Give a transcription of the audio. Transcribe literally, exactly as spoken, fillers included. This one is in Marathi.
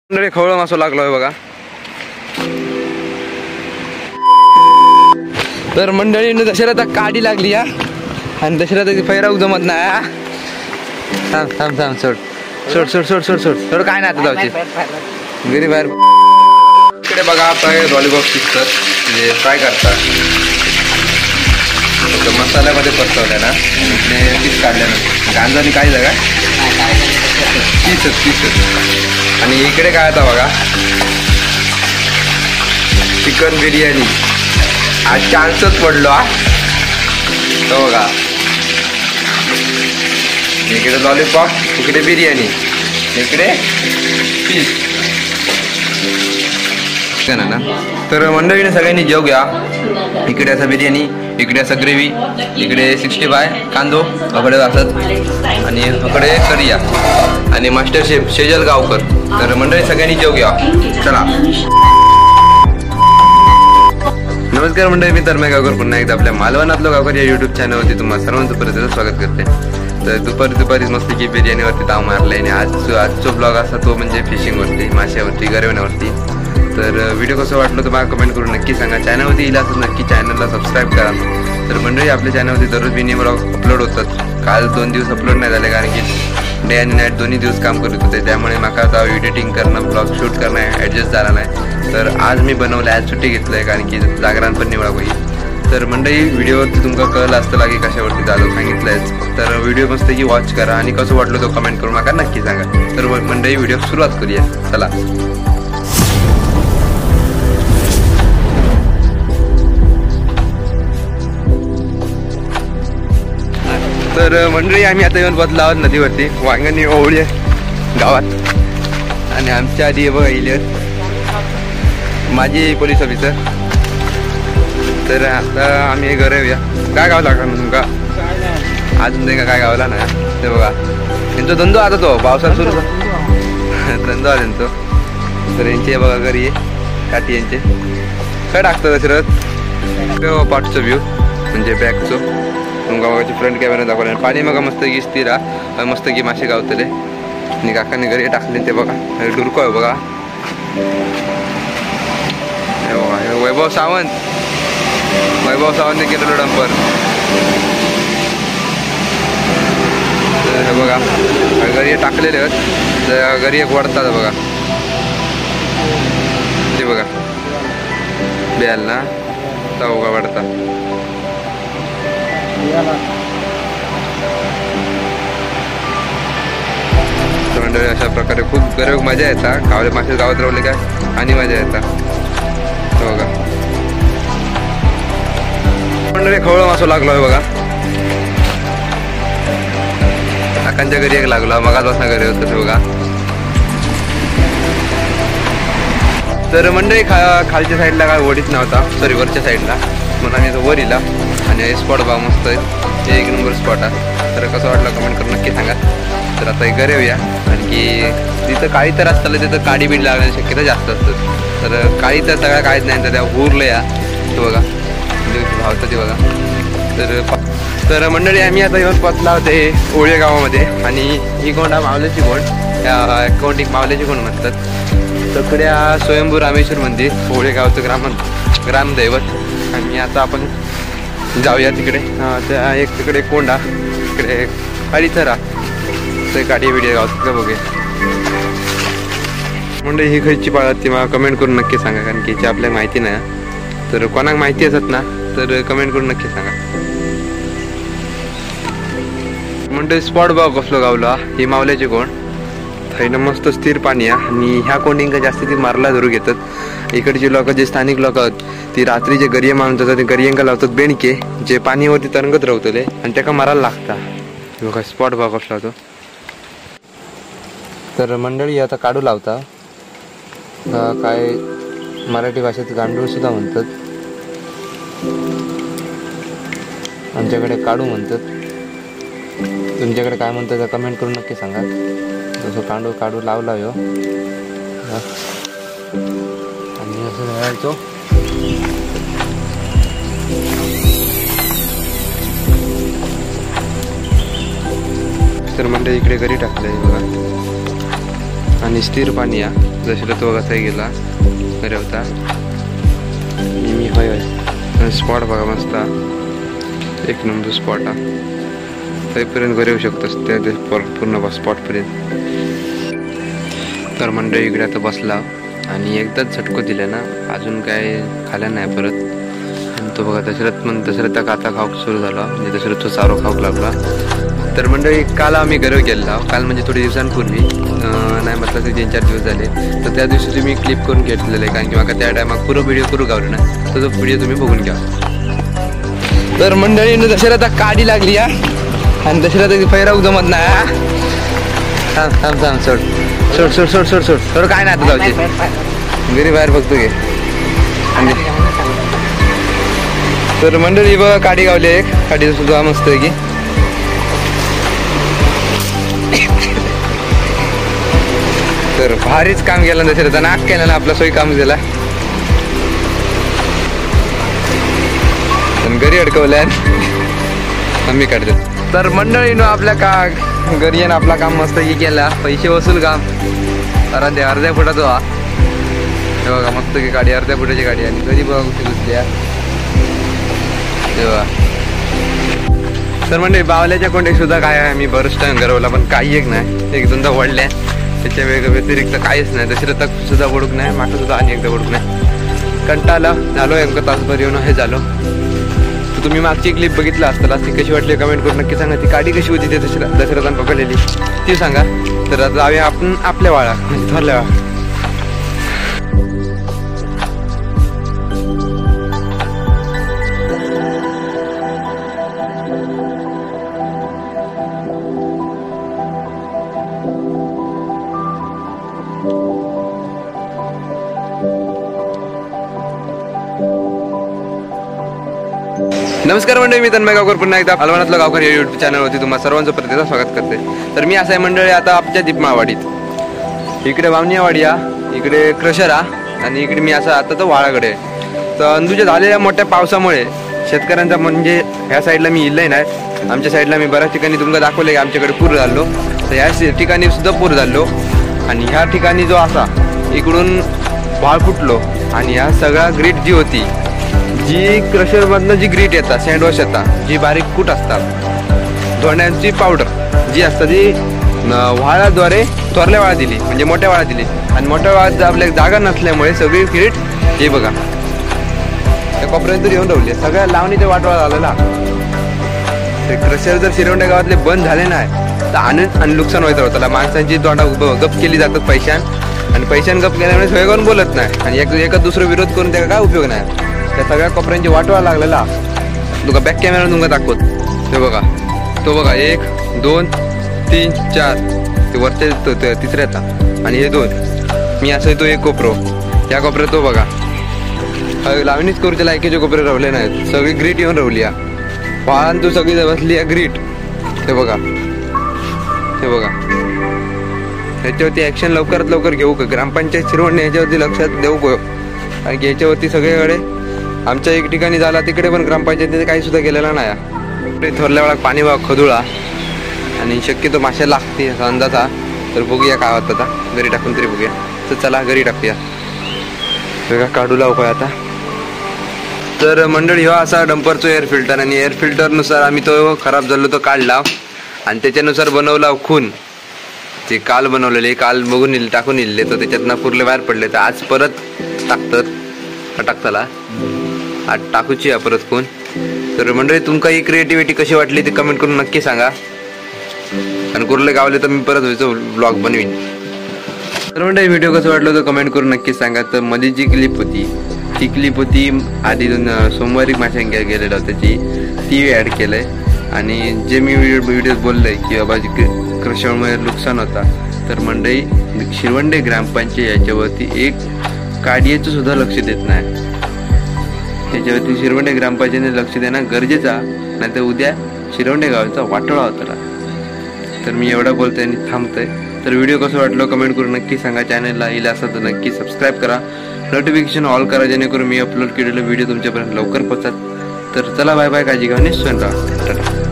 मंडळी खवळा मासो लागलोय बघा. तर मंडळीने दशरथा काडी लागली या आणि दशरथाची फैराव जमत नाही. थांब थांब थांब सोड सोड सोड सोड सोड सोड सोड काय नाही आता जाऊची घरी बाहेर. इकडे बघा आता लॉलीपॉप शिकतात म्हणजे फ्राय करतात मसाल्यामध्ये परतवल्या ना इकडे पीस काढल्यानंतर गांजाने काय जागा पीसच पीसच. आणि इकडे काय आता बघा चिकन बिर्याणी. आज चान्सच पडलो हा तो बघा. इकडे लॉलीपॉप इकडे बिर्याणी इकडे पीस ना. तर मंडळीने सगळ्यांनी जेवूया. इकडे असं बिर्याणी इकडे असं ग्रेव्ही इकडे सिक्स्टी फाय कांदो अकडे असत आणि अकडे करिया आणि मास्टर शेफ शेजल गावकर. तर मंडळी सगळ्यांनी जेवूया चला. नमस्कार मंडळी, मी तन्मय गावकर पुन्हा एकदा आपल्या मालवणातलं गावकर या युट्यूब चॅनलवरती तुम्हाला सर्वांचं परत स्वागत करते. तर दुपारी दुपारीच मस्त की बिर्याणीवरती ताव मारले आणि आज आजचा ब्लॉग असा तो म्हणजे फिशिंगवरती माशावरती गरवण्यावरती. तर व्हिडिओ कसं वाटलं तुम्हाला कमेंट करून नक्की सांगा. चॅनलवरती येईल असं नक्की चॅनलला सबस्क्राईब करा. तर मंडळी आपल्या चॅनलवरती दररोज मिनी ब्लॉग अपलोड होतात. काल दोन दिवस अपलोड नाही झाले कारण की डे आणि नाईट दोन्ही दिवस काम करत होते त्यामुळे मला आता एडिटिंग करणं ब्लॉग शूट करणं ॲडजस्ट झाला नाही. तर आज मी बनवलं आज सुट्टी घेतलं आहे कारण की जागरण पण निवडा होईल. तर मंडळी व्हिडिओवरती तुमका कळलं असतं लागे कशावरती झालं सांगितलं आहे. तर व्हिडिओ मस्त की वॉच करा आणि कसं वाटलं तो कमेंट करून नका नक्की सांगा. तर मंडळी व्हिडिओ सुरुवात करूया चला. तर मंडळी आम्ही आता येऊन बसलो आहोत नदीवरती. वांगणी ओवळी गावात आणि आमच्या आधी बघा इले माझी पोलीस ऑफिसर. तर आता आम्ही घरी येऊया. काय गाव लागला ना तुमका अजून ते का काय गावला ना ते बघा त्यांचा धंदो आता तो पावसात सुरू धंदो आहे त्यांचा. तर यांचे बघा घरी काठी यांचे काय टाकतं दशरथ पाठचं व्ह्यू म्हणजे बॅकचं गावाची फ्रंट कॅमेरा दाखवला. पाणी मग मस्त की स्थिरा मस्त की मासे गावतले आणि काकाने घरी टाकले ते बघा. डुरको आहे बघा वैभव सावंत वैभव सावंतने केलेलं डंपर. तर बघा घरी टाकलेले आहेत. घरी एक वडतात बघा ते बघा बेल ना चौगा वाढतात. मंडळी अशा प्रकारे खूप गरज मजा येतात. गावले मासे गावात रावले काय आणि मजा येतात बघा. मंडळी खवळा मासो लागलोय बघा. काकांच्या घरी एक लागला मगापासून घरी होत बघा. तर मंडळी खा खालच्या साईडला काय वडीच नव्हता सॉरी वरच्या साईडला म्हणून आम्ही वर इला आणि स्पॉट बघा मस्त आहे एक नंबर स्पॉट आहे. तर कसं वाटलं कमेंट करून नक्की सांगा. तर आता घरी येऊया आणखी तिथं काळी तर असताना तिथं काडी बीड लागण्याची शक्यता जास्त असतात. तर काळी तर सगळ्या काहीच नाही तर त्या उरलं या ते बघा भावतं ते बघा. तर तर मंडळी आम्ही आता येऊन पोचला होते ओळे गावामध्ये आणि ही कोंड मावल्याची कोंड या कोंड एक मावल्याची कोंड म्हणतात. तकड्या स्वयंभू रामेश्वर मंदिर ओळे गावचं ग्राम ग्रामदैवत. आणि आता आपण जाऊया तिकडे त्या एक तिकडे कोंडा तिकडे काळीथरा ते काठी व्हिडिओ गावतात का बघूया. म्हणजे ही खयची पाळत ती मला कमेंट करून नक्की सांगा कारण की याची आपल्याला माहिती नाही. तर कोणाक माहिती असत ना तर कमेंट करून नक्की सांगा. म्हणजे स्पॉट बघ कसलो गावला ही मावल्याची कोण थैनं मस्त स्थिर पाणी आहे आणि ह्या कोंडिंका जास्त ती मारला धरू घेतात. इकडची लोक जे स्थानिक लोक आहेत ती रात्री जे गरिये मारून जातात ते गरियंका लावतात बेणके जे पाणीवरती तरंगत राहतले आणि त्याका मारायला लागतात. बघा स्पॉट बघ कसला होतो. तर मंडळी आता काढू लावता काय मराठी भाषेत गांडूळ सुद्धा म्हणतात. आमच्याकडे काढू म्हणतात. तुमच्याकडे काय म्हणतात कमेंट करून नक्की सांगा. तसं कांडू काढू लावला हो आणि असं मिळायचो. तर म्हणजे इकडे घरी टाकलंय बघा आणि स्थिर पाणी या दशरथ वगाचाही गेला अरे होता मी होय होय स्पॉट बघा मस्त एक नंबर स्पॉट हा तरीपर्यंत घरी येऊ शकतोस त्या पूर्ण स्पॉटपर्यंत. तर मंडळी इकडे आता बसला आणि एकदाच झटको दिला ना अजून काय खाल्या नाही परत. आणि तो बघा दशरथ मग दशरथ काता खाऊक सुरू झाला म्हणजे दशरथचा चारो खाऊक लागला. तर मंडळी काल आम्ही घरी गेलेलो काल म्हणजे थोड्या दिवसांपूर्वी नाही म्हटलं तर तीन चार दिवस झाले. तर त्या दिवशी तुम्ही क्लिप करून घेतलेलं आहे कारण की मला त्या टायमात पुरो व्हिडिओ करू गावलं ना तर तो व्हिडिओ तुम्ही बघून घ्या. तर मंडळीनं दशरथा काडी लागली या आणि दशरथ फैराव जमत नाही. थांब थांब थांब सोड सोड सोड सोड सोड सोड सोड काय नाही आता जाऊची घरी बाहेर बघतो घे. तर मंडळी बघा काडी गावली एक काडीचा सुद्धा मस्त आहे की. तर भारीच काम केलं दशरथ नाक केलं ना आपला सोयी काम दिला घरी अडकवल्या आम्ही काढतो. तर मंडळीनं आपल्या का घरी येणं आपला काम मस्त की केला पैसे वसूल काम अर्ध्या अर्ध्या फुटाचा हा हे बघा मस्त की गाडी अर्ध्या फुटाची गाडी आणि घरी बघा कुठे घुसल्या तेव्हा. तर म्हणजे बावल्याच्या कोंडे सुद्धा काय आहे मी बरंच टाइम घरवला पण काही एक नाही एक दोनदा वडल्या त्याच्या वेग व्यतिरिक्त काहीच नाही. दशरथ सुद्धा बडूक नाही मागं सुद्धा आणि एकदा बडूक नाही. कंटाळा झालो एक तासभर येऊन हे झालो. तर तुम्ही मागची क्लिप बघितला असताना ती कशी वाटली कमेंट करून नक्की सांगा. ती काडी कशी होती ते दशरथ दशरथानं पकडलेली ती सांगा. तर आता जाऊया आपण आपल्या वाळा म्हणजे थोरल्या वाळा. नमस्कार मंडळी मी तन्मय गावकर पुन्हा एकदा अलवानातलं गावकर या युट्यूब चॅनलवरती तुम्हाला सर्वांचं प्रतिदा स्वागत करते. तर मी असं आहे मंडळी आता आमच्या दीपमाळवाडीत इकडे वावणीवाडी या इकडे क्रशरा आणि इकडे मी असं आता तर वाळाकडे. तर अंदूच्या झालेल्या मोठ्या पावसामुळे शेतकऱ्यांचा म्हणजे ह्या साईडला मी इल्लंय नाही आमच्या साईडला मी बऱ्याच ठिकाणी तुमका दाखवलं की आमच्याकडे पूर झालो. तर ह्या ठिकाणी सुद्धा पूर झालो आणि ह्या ठिकाणी जो असा इकडून भाळ फुटलो आणि ह्या सगळा ग्रीट जी होती जी क्रशरमधनं जी ग्रीट येतात सँडवॉश येतात जी बारीक कूट असतात धोंड्यांची पावडर जी असतात ती व्हाळाद्वारे थोरल्या वाळा दिली म्हणजे मोठ्या वाळा दिली आणि मोठ्या वाळात आपल्या जागा नसल्यामुळे सगळी ग्रीट हे बघा त्या कोपऱ्यात येऊन राहिली सगळ्या लावणीचा वाटोळा झालेला. ते क्रशर जर शिरवंड्या गावातले बंद झाले नाही तर आनंद आणि नुकसान व्हायचं होतं. त्याला माणसांची तोंडा गप केली जातात पैशान आणि पैशान गप केल्यामुळे सगळे करून बोलत नाही आणि एक एकच दुसरं विरोध करून त्याचा काय उपयोग नाही. त्या सगळ्या कोपऱ्यांची वाटवा लागलेला तुका बॅक कॅमेरा तुमका दाखवत ते बघा तो बघा एक दोन तीन चार ते वरच्या तिसऱ्या येतात आणि हे दोन मी असं तो एक कोपरो या कोपऱ्यात तो बघा लावणीच करूच्या लायकीचे कोपरे रावले नाहीत सगळी ग्रीट येऊन रावली या वाळान तू सगळी बसली या ग्रीट ते बघा हे बघा. ह्याच्यावरती ऍक्शन लवकरात लवकर घेऊ का ग्रामपंचायत शिरवणे ह्याच्यावरती लक्षात देऊ का कारण की ह्याच्यावरती सगळीकडे आमच्या एक ठिकाणी झाला तिकडे पण ग्रामपंचायतीने काही सुद्धा केलेला नाही. थोरल्या वेळा पाणी बघा खदुळा आणि शक्यतो माश्या लागते असा अंदाज हा. तर बघूया काय होतं आता घरी टाकून तरी बघूया. तर चला घरी टाकूया वेगळा काढू लावू काय आता. तर मंडळी हा असा डंपरचा एअर फिल्टर आणि एअर फिल्टरनुसार आम्ही तो खराब झालो तो काढला आणि त्याच्यानुसार बनवला खून ते काल बनवलेले काल बघून येईल टाकून येईल तर त्याच्यातनं पुरले बाहेर पडले तर आज परत टाकतात टाकताला आज टाकूची या परत कोण. तर मंडळी तुमका ही क्रिएटिव्हिटी कशी वाटली ते कमेंट करून नक्की सांगा आणि कुर्ले गावले तर मी परत व्हायचो ब्लॉग बनवीन. तर मंडळी व्हिडिओ कसं वाटलं तर कमेंट करून नक्की सांगा. तर मध्ये जी क्लिप होती ती क्लिप होती आधी सोमवारी माझ्या गेलेलं होतं त्याची ती ॲड केलंय आणि जे मी व्हिडिओ बोललोय की बाबा क्रशरमुळे नुकसान होता तर मंडळी शिरवंडे ग्रामपंचायत याच्यावरती एक काडियाचं सुद्धा लक्ष देत नाही. त्याच्यावरती शिरवंडे ग्रामपंचायतीने लक्ष देणं गरजेचा नाही तर उद्या शिरवंडे गावाचा वाटोळा होता. तर मी एवढा बोलतोय आणि थांबतोय. तर व्हिडिओ कसं वाटलं कमेंट करून नक्की सांगा. चॅनलला येईल असं तर नक्की सबस्क्राईब करा नोटिफिकेशन ऑल करा जेणेकरून मी अपलोड केलेला व्हिडिओ तुमच्यापर्यंत लवकर पोहोचतात. तर चला बाय बाय काळजी घ्या निश्चित राहा.